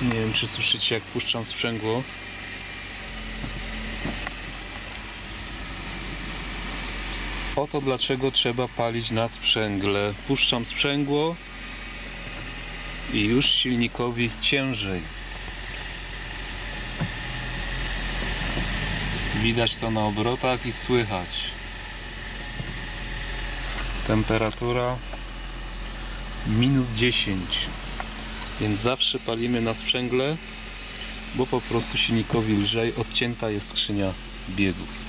Nie wiem, czy słyszycie, jak puszczam sprzęgło. Oto dlaczego trzeba palić na sprzęgle. Puszczam sprzęgło i już silnikowi ciężej. Widać to na obrotach i słychać. Temperatura -10. Więc zawsze palimy na sprzęgle, bo po prostu silnikowi lżej, odcięta jest skrzynia biegów.